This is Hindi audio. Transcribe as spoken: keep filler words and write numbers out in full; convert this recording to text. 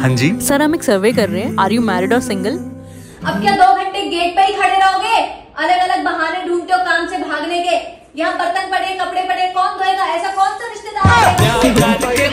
हाँ जी सर, हम एक सर्वे कर रहे हैं। आर यू मैरिड और सिंगल? अब क्या दो घंटे गेट पे ही खड़े रहोगे? अलग अलग बहाने ढूंढते हो काम से भागने के। यहाँ बर्तन पड़े, कपड़े पड़े, कौन धोएगा? ऐसा कौन सा रिश्तेदार है?